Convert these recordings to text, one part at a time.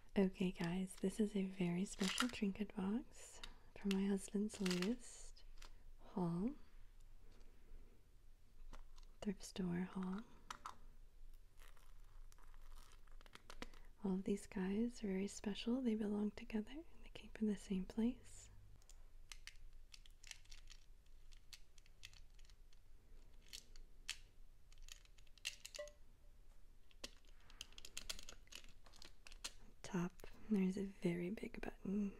Okay, guys, this is a very special trinket box for my husband's latest haul, thrift store haul. All of these guys are very special. They belong together. They came from the same place. Top, there's a very big button.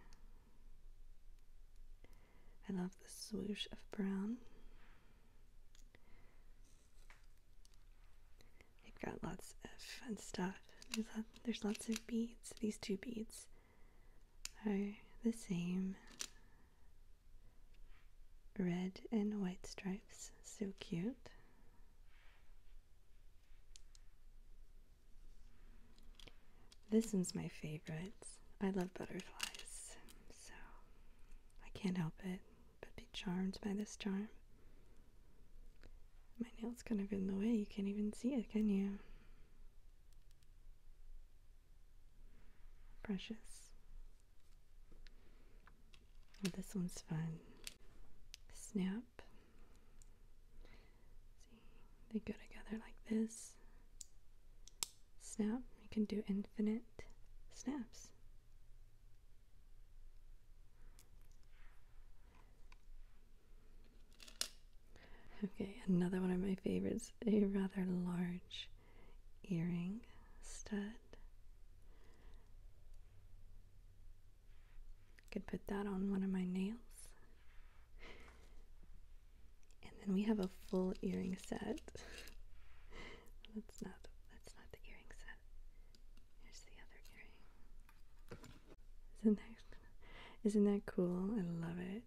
I love the swoosh of brown. They've got lots of fun stuff. There's lots of beads. These two beads are the same. Red and white stripes. So cute. This one's my favorite. I love butterflies, so I can't help it but be charmed by this charm. My nail's kind of in the way. You can't even see it, can you? Precious. Oh, this one's fun. Snap. See, they go together like this. Snap. You can do infinite snaps. Okay, another one of my favorites, a rather large earring stud. Could put that on one of my nails. And then we have a full earring set. That's not the earring set. Here's the other earring. Isn't that cool? I love it.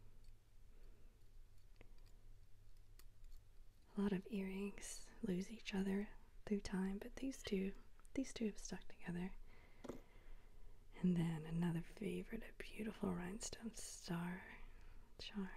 A lot of earrings lose each other through time, but these two have stuck together. And then another favorite, a beautiful rhinestone star charm.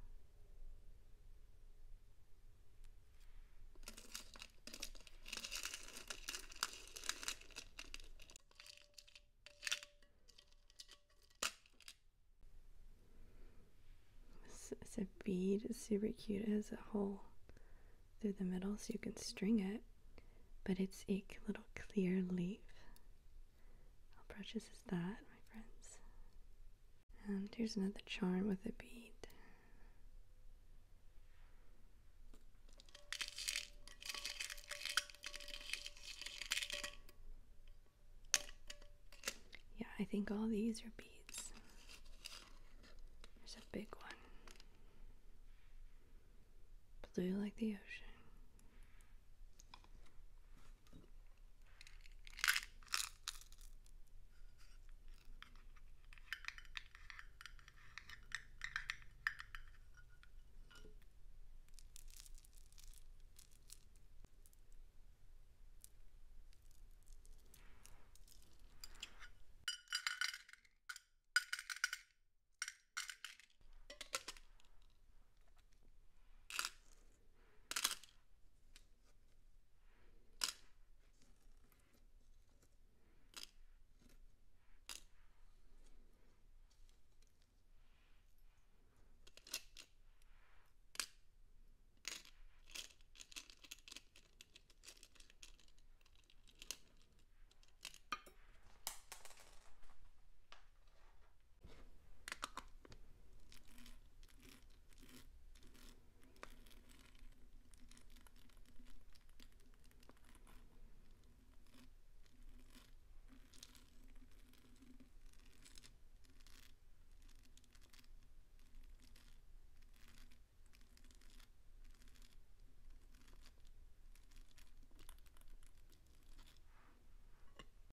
It's a bead, it's super cute. It has a hole through the middle so you can string it, but it's a little clear leaf. How precious is that, my friends? And here's another charm with a bead. Yeah, I think all these are beads. There's a big one. Blue like the ocean.